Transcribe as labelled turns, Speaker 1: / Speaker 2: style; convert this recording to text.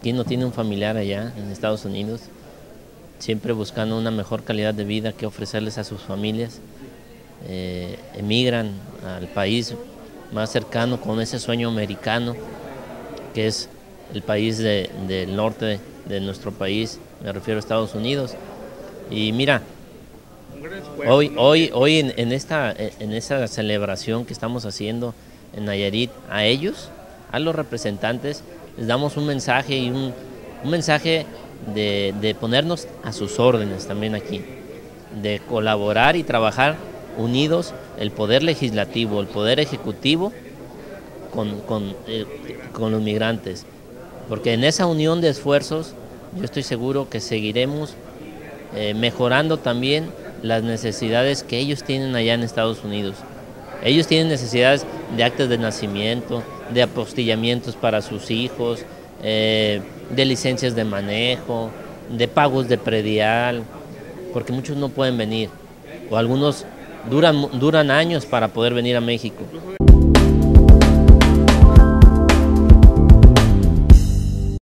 Speaker 1: aquí no tiene un familiar allá en Estados Unidos, siempre buscando una mejor calidad de vida que ofrecerles a sus familias, emigran al país más cercano con ese sueño americano, que es el país del norte de nuestro país, me refiero a Estados Unidos. Y mira, hoy en esta celebración que estamos haciendo en Nayarit, a ellos, a los representantes, les damos un mensaje y un mensaje de ponernos a sus órdenes también aquí, de colaborar y trabajar unidos, el poder legislativo, el poder ejecutivo con los migrantes, porque en esa unión de esfuerzos yo estoy seguro que seguiremos mejorando también las necesidades que ellos tienen allá en Estados Unidos. Ellos tienen necesidades de actas de nacimiento, de apostillamientos para sus hijos, de licencias de manejo, de pagos de predial, porque muchos no pueden venir, o algunos duran años para poder venir a México.